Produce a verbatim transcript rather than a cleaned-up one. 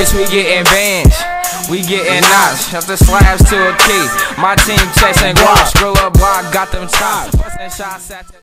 bitch, we getting bands. We getting knots, up the slabs to a key. My team chasing guap, scroll up block, got them chops.